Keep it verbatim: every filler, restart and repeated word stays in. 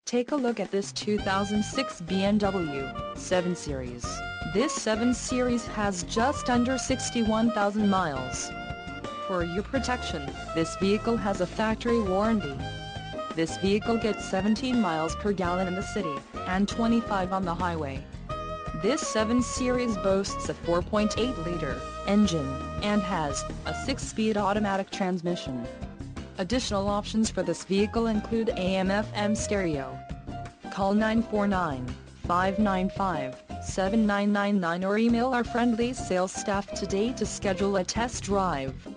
Take a look at this two thousand six B M W seven Series. This seven Series has just under sixty-one thousand miles. For your protection, this vehicle has a factory warranty. This vehicle gets seventeen miles per gallon in the city, and twenty-five on the highway. This seven Series boasts a four point eight liter engine, and has a six-speed automatic transmission. Additional options for this vehicle include A M F M stereo. Call nine four nine, five nine five, seven nine nine nine or email our friendly sales staff today to schedule a test drive.